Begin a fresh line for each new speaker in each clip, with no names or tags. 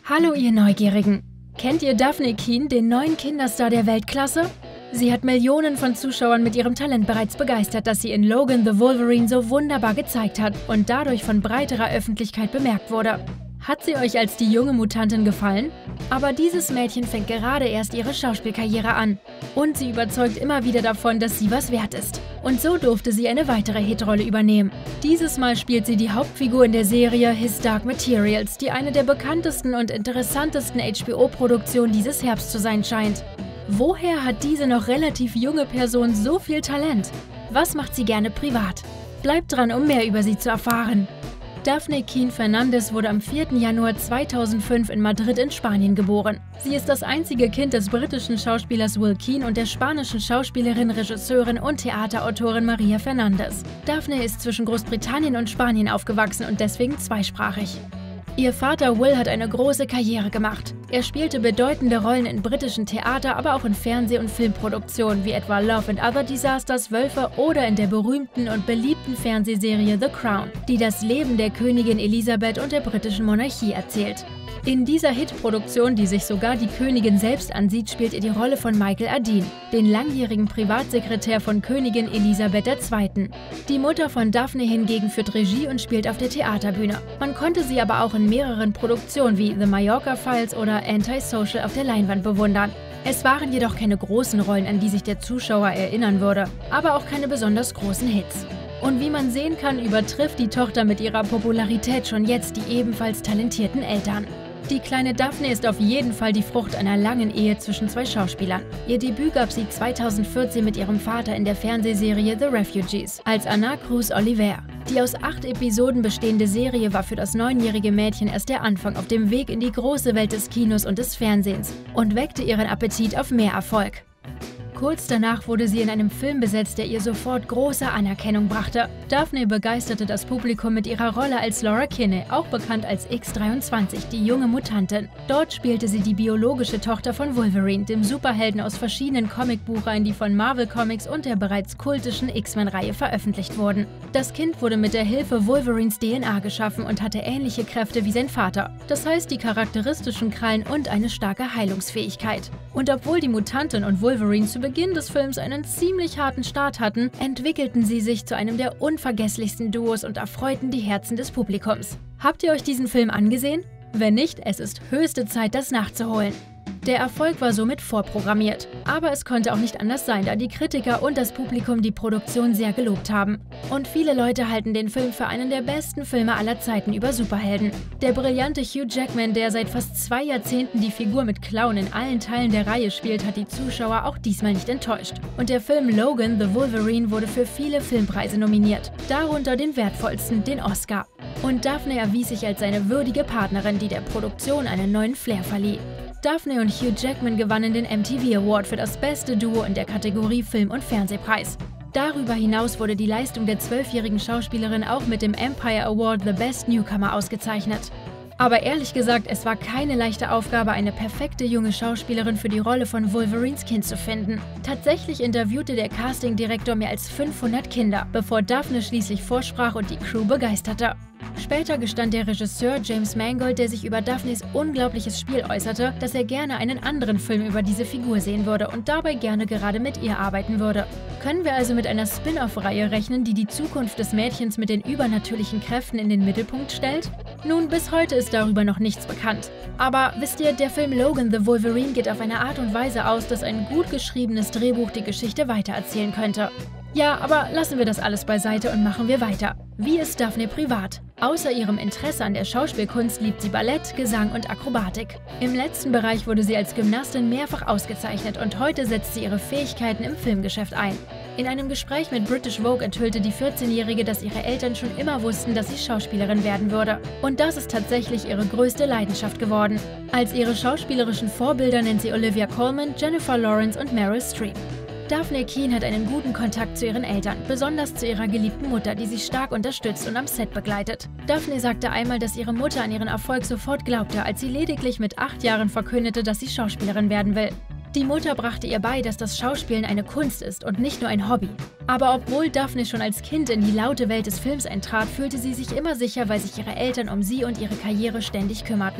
Hallo ihr Neugierigen! Kennt ihr Dafne Keen, den neuen Kinderstar der Weltklasse? Sie hat Millionen von Zuschauern mit ihrem Talent bereits begeistert, das sie in Logan the Wolverine so wunderbar gezeigt hat und dadurch von breiterer Öffentlichkeit bemerkt wurde. Hat sie euch als die junge Mutantin gefallen? Aber dieses Mädchen fängt gerade erst ihre Schauspielkarriere an. Und sie überzeugt immer wieder davon, dass sie was wert ist. Und so durfte sie eine weitere Hitrolle übernehmen. Dieses Mal spielt sie die Hauptfigur in der Serie His Dark Materials, die eine der bekanntesten und interessantesten HBO-Produktionen dieses Herbst zu sein scheint. Woher hat diese noch relativ junge Person so viel Talent? Was macht sie gerne privat? Bleibt dran, um mehr über sie zu erfahren. Dafne Keen Fernandes wurde am 4. Januar 2005 in Madrid in Spanien geboren. Sie ist das einzige Kind des britischen Schauspielers Will Keen und der spanischen Schauspielerin, Regisseurin und Theaterautorin Maria Fernandes. Dafne ist zwischen Großbritannien und Spanien aufgewachsen und deswegen zweisprachig. Ihr Vater Will hat eine große Karriere gemacht. Er spielte bedeutende Rollen in britischen Theater, aber auch in Fernseh- und Filmproduktionen wie etwa Love and Other Disasters, Wölfe oder in der berühmten und beliebten Fernsehserie The Crown, die das Leben der Königin Elisabeth und der britischen Monarchie erzählt. In dieser Hitproduktion, die sich sogar die Königin selbst ansieht, spielt er die Rolle von Michael Ardeen, den langjährigen Privatsekretär von Königin Elisabeth II. Die Mutter von Dafne hingegen führt Regie und spielt auf der Theaterbühne. Man konnte sie aber auch in mehreren Produktionen wie The Mallorca Files oder Anti-Social auf der Leinwand bewundern. Es waren jedoch keine großen Rollen, an die sich der Zuschauer erinnern würde, aber auch keine besonders großen Hits. Und wie man sehen kann, übertrifft die Tochter mit ihrer Popularität schon jetzt die ebenfalls talentierten Eltern. Die kleine Dafne ist auf jeden Fall die Frucht einer langen Ehe zwischen zwei Schauspielern. Ihr Debüt gab sie 2014 mit ihrem Vater in der Fernsehserie The Refugees als Ana Cruz Oliver. Die aus 8 Episoden bestehende Serie war für das 9-jährige Mädchen erst der Anfang auf dem Weg in die große Welt des Kinos und des Fernsehens und weckte ihren Appetit auf mehr Erfolg. Kurz danach wurde sie in einem Film besetzt, der ihr sofort große Anerkennung brachte. Dafne begeisterte das Publikum mit ihrer Rolle als Laura Kinney, auch bekannt als X-23, die junge Mutantin. Dort spielte sie die biologische Tochter von Wolverine, dem Superhelden aus verschiedenen Comicbuchreihen, die von Marvel Comics und der bereits kultischen X-Men-Reihe veröffentlicht wurden. Das Kind wurde mit der Hilfe Wolverines DNA geschaffen und hatte ähnliche Kräfte wie sein Vater. Das heißt, die charakteristischen Krallen und eine starke Heilungsfähigkeit. Und obwohl die Mutantin und Wolverine zu Beginn des Films einen ziemlich harten Start hatten, entwickelten sie sich zu einem der unvergesslichsten Duos und erfreuten die Herzen des Publikums. Habt ihr euch diesen Film angesehen? Wenn nicht, es ist höchste Zeit, das nachzuholen. Der Erfolg war somit vorprogrammiert. Aber es konnte auch nicht anders sein, da die Kritiker und das Publikum die Produktion sehr gelobt haben. Und viele Leute halten den Film für einen der besten Filme aller Zeiten über Superhelden. Der brillante Hugh Jackman, der seit fast 2 Jahrzehnten die Figur mit Clown in allen Teilen der Reihe spielt, hat die Zuschauer auch diesmal nicht enttäuscht. Und der Film Logan the Wolverine wurde für viele Filmpreise nominiert, darunter den wertvollsten, den Oscar. Und Dafne erwies sich als seine würdige Partnerin, die der Produktion einen neuen Flair verlieh. Dafne und Hugh Jackman gewannen den MTV Award für das beste Duo in der Kategorie Film- und Fernsehpreis. Darüber hinaus wurde die Leistung der 12-jährigen Schauspielerin auch mit dem Empire Award The Best Newcomer ausgezeichnet. Aber ehrlich gesagt, es war keine leichte Aufgabe, eine perfekte junge Schauspielerin für die Rolle von Wolverines Kind zu finden. Tatsächlich interviewte der Castingdirektor mehr als 500 Kinder, bevor Dafne schließlich vorsprach und die Crew begeisterte. Später gestand der Regisseur James Mangold, der sich über Daphnes unglaubliches Spiel äußerte, dass er gerne einen anderen Film über diese Figur sehen würde und dabei gerne gerade mit ihr arbeiten würde. Können wir also mit einer Spin-off-Reihe rechnen, die die Zukunft des Mädchens mit den übernatürlichen Kräften in den Mittelpunkt stellt? Nun, bis heute ist darüber noch nichts bekannt. Aber wisst ihr, der Film Logan the Wolverine geht auf eine Art und Weise aus, dass ein gut geschriebenes Drehbuch die Geschichte weitererzählen könnte. Ja, aber lassen wir das alles beiseite und machen wir weiter. Wie ist Dafne privat? Außer ihrem Interesse an der Schauspielkunst liebt sie Ballett, Gesang und Akrobatik. Im letzten Bereich wurde sie als Gymnastin mehrfach ausgezeichnet und heute setzt sie ihre Fähigkeiten im Filmgeschäft ein. In einem Gespräch mit British Vogue enthüllte die 14-Jährige, dass ihre Eltern schon immer wussten, dass sie Schauspielerin werden würde. Und das ist tatsächlich ihre größte Leidenschaft geworden. Als ihre schauspielerischen Vorbilder nennt sie Olivia Colman, Jennifer Lawrence und Meryl Streep. Dafne Keen hat einen guten Kontakt zu ihren Eltern, besonders zu ihrer geliebten Mutter, die sie stark unterstützt und am Set begleitet. Dafne sagte einmal, dass ihre Mutter an ihren Erfolg sofort glaubte, als sie lediglich mit 8 Jahren verkündete, dass sie Schauspielerin werden will. Die Mutter brachte ihr bei, dass das Schauspielen eine Kunst ist und nicht nur ein Hobby. Aber obwohl Dafne schon als Kind in die laute Welt des Films eintrat, fühlte sie sich immer sicher, weil sich ihre Eltern um sie und ihre Karriere ständig kümmerten.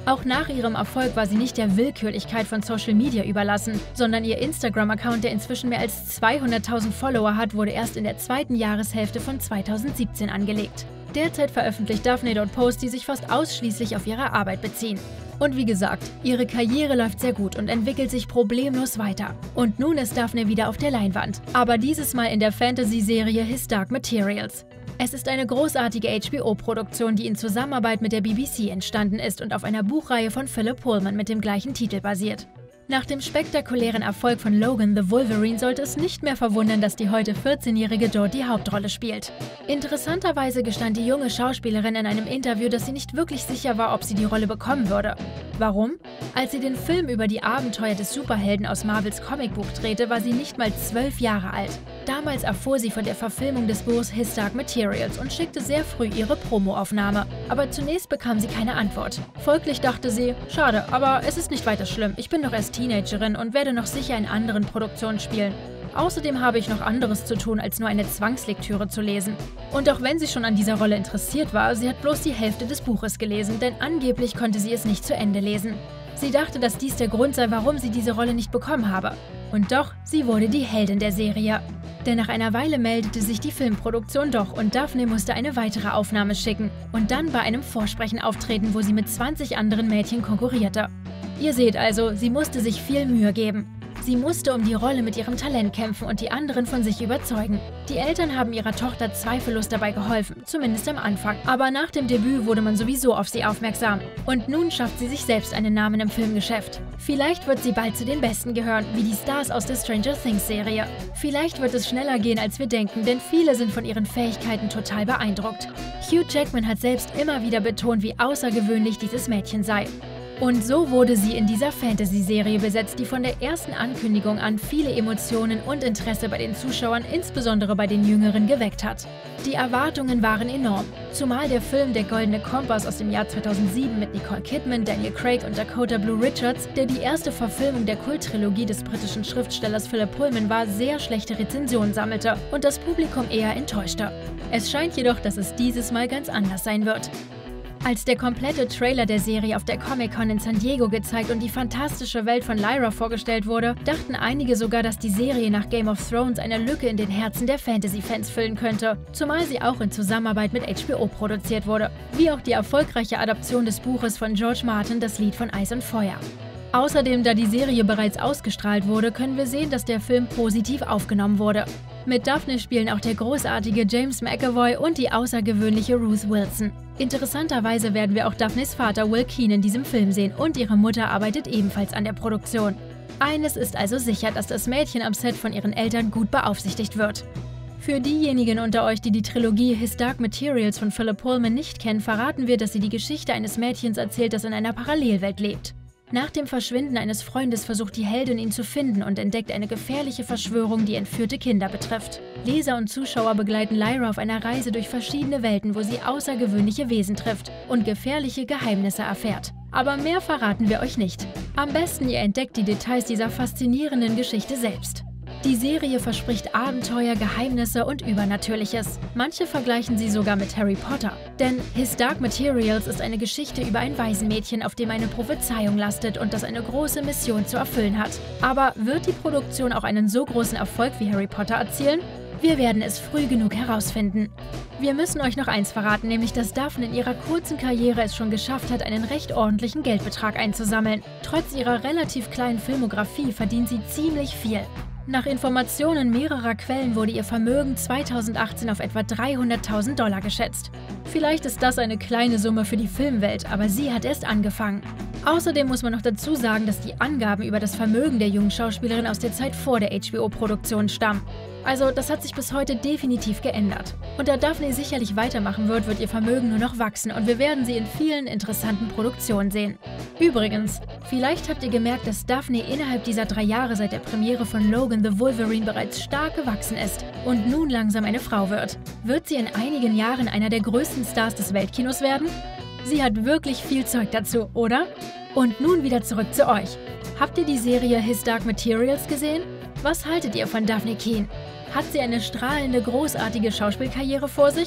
Auch nach ihrem Erfolg war sie nicht der Willkürlichkeit von Social Media überlassen, sondern ihr Instagram-Account, der inzwischen mehr als 200.000 Follower hat, wurde erst in der zweiten Jahreshälfte von 2017 angelegt. Derzeit veröffentlicht Daphne dort Posts, die sich fast ausschließlich auf ihre Arbeit beziehen. Und wie gesagt, ihre Karriere läuft sehr gut und entwickelt sich problemlos weiter. Und nun ist Daphne wieder auf der Leinwand, aber dieses Mal in der Fantasy-Serie His Dark Materials. Es ist eine großartige HBO-Produktion, die in Zusammenarbeit mit der BBC entstanden ist und auf einer Buchreihe von Philip Pullman mit dem gleichen Titel basiert. Nach dem spektakulären Erfolg von Logan the Wolverine sollte es nicht mehr verwundern, dass die heute 14-Jährige dort die Hauptrolle spielt. Interessanterweise gestand die junge Schauspielerin in einem Interview, dass sie nicht wirklich sicher war, ob sie die Rolle bekommen würde. Warum? Als sie den Film über die Abenteuer des Superhelden aus Marvels Comicbuch drehte, war sie nicht mal 12 Jahre alt. Damals erfuhr sie von der Verfilmung des Buchs His Dark Materials und schickte sehr früh ihre Promoaufnahme. Aber zunächst bekam sie keine Antwort. Folglich dachte sie, schade, aber es ist nicht weiter schlimm, ich bin doch erst Teenagerin und werde noch sicher in anderen Produktionen spielen. Außerdem habe ich noch anderes zu tun, als nur eine Zwangslektüre zu lesen. Und auch wenn sie schon an dieser Rolle interessiert war, sie hat bloß die Hälfte des Buches gelesen, denn angeblich konnte sie es nicht zu Ende lesen. Sie dachte, dass dies der Grund sei, warum sie diese Rolle nicht bekommen habe. Und doch, sie wurde die Heldin der Serie. Denn nach einer Weile meldete sich die Filmproduktion doch und Daphne musste eine weitere Aufnahme schicken und dann bei einem Vorsprechen auftreten, wo sie mit 20 anderen Mädchen konkurrierte. Ihr seht also, sie musste sich viel Mühe geben. Sie musste um die Rolle mit ihrem Talent kämpfen und die anderen von sich überzeugen. Die Eltern haben ihrer Tochter zweifellos dabei geholfen, zumindest am Anfang. Aber nach dem Debüt wurde man sowieso auf sie aufmerksam. Und nun schafft sie sich selbst einen Namen im Filmgeschäft. Vielleicht wird sie bald zu den Besten gehören, wie die Stars aus der Stranger Things Serie. Vielleicht wird es schneller gehen, als wir denken, denn viele sind von ihren Fähigkeiten total beeindruckt. Hugh Jackman hat selbst immer wieder betont, wie außergewöhnlich dieses Mädchen sei. Und so wurde sie in dieser Fantasy-Serie besetzt, die von der ersten Ankündigung an viele Emotionen und Interesse bei den Zuschauern, insbesondere bei den Jüngeren, geweckt hat. Die Erwartungen waren enorm, zumal der Film Der Goldene Kompass aus dem Jahr 2007 mit Nicole Kidman, Daniel Craig und Dakota Blue Richards, der die erste Verfilmung der Kulttrilogie des britischen Schriftstellers Philip Pullman war, sehr schlechte Rezensionen sammelte und das Publikum eher enttäuschte. Es scheint jedoch, dass es dieses Mal ganz anders sein wird. Als der komplette Trailer der Serie auf der Comic-Con in San Diego gezeigt und die fantastische Welt von Lyra vorgestellt wurde, dachten einige sogar, dass die Serie nach Game of Thrones eine Lücke in den Herzen der Fantasy-Fans füllen könnte, zumal sie auch in Zusammenarbeit mit HBO produziert wurde, wie auch die erfolgreiche Adaption des Buches von George Martin, Das Lied von Eis und Feuer. Außerdem, da die Serie bereits ausgestrahlt wurde, können wir sehen, dass der Film positiv aufgenommen wurde. Mit Daphne spielen auch der großartige James McAvoy und die außergewöhnliche Ruth Wilson. Interessanterweise werden wir auch Daphnes Vater Will Keen in diesem Film sehen und ihre Mutter arbeitet ebenfalls an der Produktion. Eines ist also sicher, dass das Mädchen am Set von ihren Eltern gut beaufsichtigt wird. Für diejenigen unter euch, die die Trilogie His Dark Materials von Philip Pullman nicht kennen, verraten wir, dass sie die Geschichte eines Mädchens erzählt, das in einer Parallelwelt lebt. Nach dem Verschwinden eines Freundes versucht die Heldin, ihn zu finden und entdeckt eine gefährliche Verschwörung, die entführte Kinder betrifft. Leser und Zuschauer begleiten Lyra auf einer Reise durch verschiedene Welten, wo sie außergewöhnliche Wesen trifft und gefährliche Geheimnisse erfährt. Aber mehr verraten wir euch nicht. Am besten ihr entdeckt die Details dieser faszinierenden Geschichte selbst. Die Serie verspricht Abenteuer, Geheimnisse und Übernatürliches. Manche vergleichen sie sogar mit Harry Potter. Denn His Dark Materials ist eine Geschichte über ein Waisenmädchen, auf dem eine Prophezeiung lastet und das eine große Mission zu erfüllen hat. Aber wird die Produktion auch einen so großen Erfolg wie Harry Potter erzielen? Wir werden es früh genug herausfinden. Wir müssen euch noch eins verraten, nämlich dass Daphne in ihrer kurzen Karriere es schon geschafft hat, einen recht ordentlichen Geldbetrag einzusammeln. Trotz ihrer relativ kleinen Filmografie verdient sie ziemlich viel. Nach Informationen mehrerer Quellen wurde ihr Vermögen 2018 auf etwa $300.000 geschätzt. Vielleicht ist das eine kleine Summe für die Filmwelt, aber sie hat erst angefangen. Außerdem muss man noch dazu sagen, dass die Angaben über das Vermögen der jungen Schauspielerin aus der Zeit vor der HBO-Produktion stammen. Also das hat sich bis heute definitiv geändert. Und da Daphne sicherlich weitermachen wird, wird ihr Vermögen nur noch wachsen und wir werden sie in vielen interessanten Produktionen sehen. Übrigens, vielleicht habt ihr gemerkt, dass Daphne innerhalb dieser 3 Jahre seit der Premiere von Logan the Wolverine bereits stark gewachsen ist und nun langsam eine Frau wird. Wird sie in einigen Jahren einer der größten Stars des Weltkinos werden? Sie hat wirklich viel Zeug dazu, oder? Und nun wieder zurück zu euch. Habt ihr die Serie His Dark Materials gesehen? Was haltet ihr von Daphne Keen? Hat sie eine strahlende, großartige Schauspielkarriere vor sich?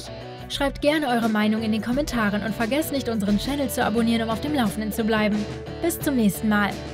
Schreibt gerne eure Meinung in den Kommentaren und vergesst nicht, unseren Channel zu abonnieren, um auf dem Laufenden zu bleiben. Bis zum nächsten Mal.